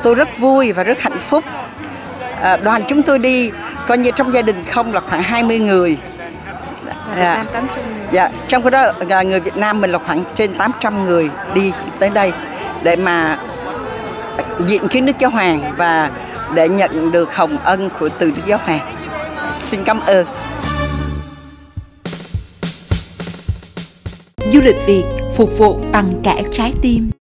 tôi rất vui và rất hạnh phúc. Đoàn chúng tôi đi coi như trong gia đình không là khoảng 20 người. Dạ, trong cái đó người Việt Nam mình là khoảng trên 800 người đi tới đây để mà diện kiến Đức Giáo Hoàng và để nhận được hồng ân từ Đức Giáo Hoàng. Xin cảm ơn. Du lịch Việt phục vụ bằng cả trái tim.